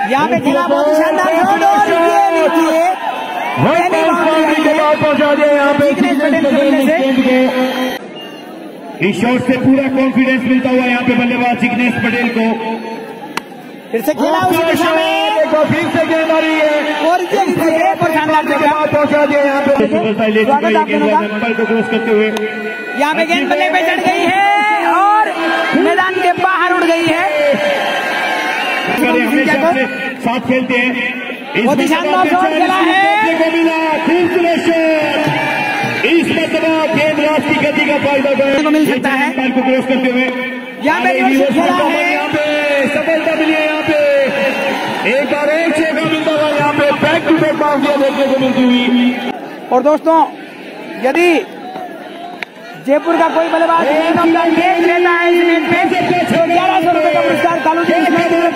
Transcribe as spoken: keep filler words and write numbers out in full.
यहाँ पे खेला बहुत शानदार शॉट और ये देखिए इस शॉट से पूरा कॉन्फिडेंस मिलता हुआ यहाँ पे बल्लेबाज जिग्नेश पटेल को। फिर से खेला उसी दिशा में, फिर से गेंद आ रही है और ये एक शानदार जगह पहुंचा दिया यहाँ पे नंबर को क्रॉस करते हुए। यहाँ पे गेंद बल्ले पे चढ़ गई है और मैदान के बाहर उड़ गई है। साथ खेलते हैं, बहुत ही शानदार शॉट खेला है, को मिला खूबसूरत शॉट। इस मरतबा गेंदबाज की गति का फायदा को मिल सकता है को क्रॉस करते हुए। यहाँ पे यहाँ पे सफलता मिली है। यहाँ पे एक बार एक छक्का मिलता हुआ यहाँ पे बैक टू बैक बाउंड्री देखने को मिलती हुई। और दोस्तों यदि जयपुर का कोई बल्लेबाज लेता है इस मैच में ग्यारह सौ रुपए का पुरस्कार तालुक